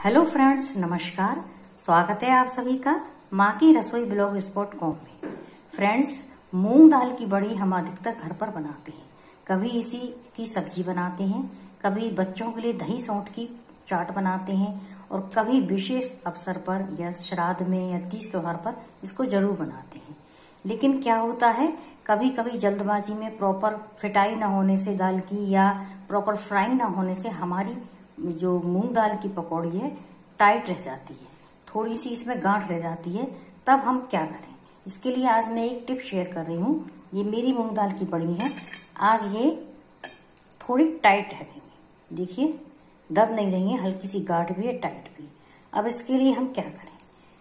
Hello friends, नमस्कार। स्वागत है आप सभी का माँ की रसोई ब्लॉग स्पॉट कॉम में। फ्रेंड्स, मूंग दाल की बड़ी हम अधिकतर घर पर बनाते हैं। कभी इसी की सब्जी बनाते हैं, कभी बच्चों के लिए दही सौंठ की चाट बनाते हैं और कभी विशेष अवसर पर या श्राद्ध में या तीज त्योहार पर इसको जरूर बनाते हैं। लेकिन क्या होता है, कभी कभी जल्दबाजी में प्रॉपर फिटाई ना होने से दाल की या प्रॉपर फ्राई ना होने से हमारी जो मूंग दाल की पकौड़ी है टाइट रह जाती है, थोड़ी सी इसमें गांठ रह जाती है। तब हम क्या करें, इसके लिए आज मैं एक टिप शेयर कर रही हूँ। ये मेरी मूंग दाल की बड़ी है, आज ये थोड़ी टाइट रहेंगी। देखिए, दब नहीं रही है, हल्की सी गांठ भी है, टाइट भी। अब इसके लिए हम क्या करें,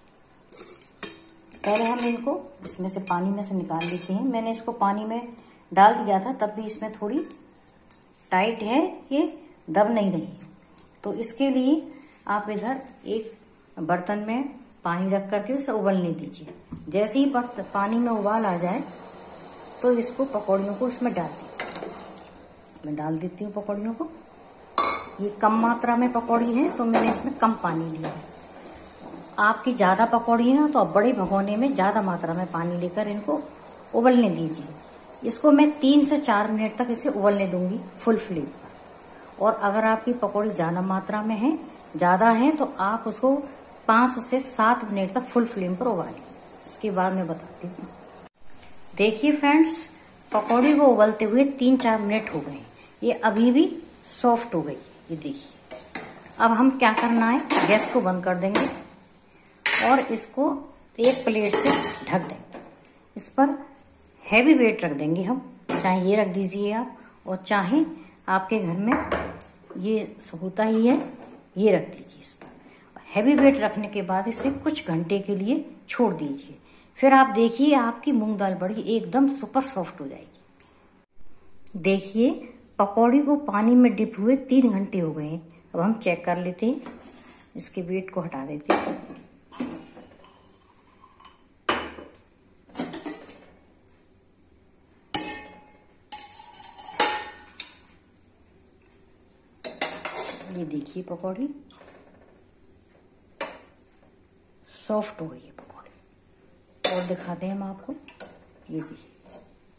पहले हम इनको इसमें से पानी में से निकाल लेते हैं। मैंने इसको पानी में डाल दिया था, तब भी इसमें थोड़ी टाइट है, ये दब नहीं रही है। तो इसके लिए आप इधर एक बर्तन में पानी रख करके उसे उबलने दीजिए। जैसे ही पानी में उबाल आ जाए तो इसको पकौड़ियों को इसमें डाल दीजिए। मैं डाल देती हूँ पकौड़ियों को। ये कम मात्रा में पकौड़ी है तो मैंने इसमें कम पानी लिया है। आपकी ज्यादा पकौड़ी है ना तो आप बड़े भगोने में ज्यादा मात्रा में पानी लेकर इनको उबलने दीजिए। इसको मैं 3 से 4 मिनट तक इसे उबलने दूंगी फुल फ्लेम पर। और अगर आपकी पकौड़ी ज्यादा मात्रा में है, ज्यादा है, तो आप उसको 5 से 7 मिनट तक फुल फ्लेम पर उबालिए। इसके बाद मैं बताती हूँ। देखिए फ्रेंड्स, पकौड़ी को उबलते हुए 3-4 मिनट हो गए, ये अभी भी सॉफ्ट हो गई। ये देखिए, अब हम क्या करना है, गैस को बंद कर देंगे और इसको एक प्लेट से ढक देंगे। इस पर हैवी वेट रख देंगे हम, चाहे ये रख दीजिए आप, और चाहे आपके घर में ये होता ही है, ये रख दीजिए इस पर। हैवी वेट रखने के बाद इसे कुछ घंटे के लिए छोड़ दीजिए। फिर आप देखिए, आपकी मूंग दाल बड़ी एकदम सुपर सॉफ्ट हो जाएगी। देखिए, पकौड़ी को पानी में डिप हुए 3 घंटे हो गए। अब हम चेक कर लेते हैं, इसके वेट को हटा देते हैं। ये देखिए, पकौड़ी सॉफ्ट हो गई है पकौड़ी। और दिखाते हैं हम आपको, ये देखिए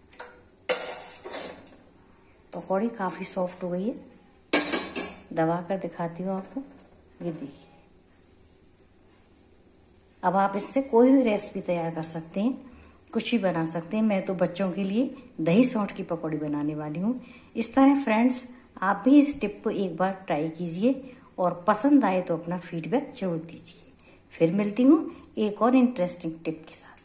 पकौड़ी काफी सॉफ्ट हो गई है। दबा कर दिखाती हूँ आपको, ये देखिए। अब आप इससे कोई भी रेसिपी तैयार कर सकते हैं, कुछ भी बना सकते हैं। मैं तो बच्चों के लिए दही सौंठ की पकौड़ी बनाने वाली हूँ। इस तरह फ्रेंड्स, आप भी इस टिप को एक बार ट्राई कीजिए और पसंद आए तो अपना फीडबैक जरूर दीजिए। फिर मिलती हूँ एक और इंटरेस्टिंग टिप के साथ।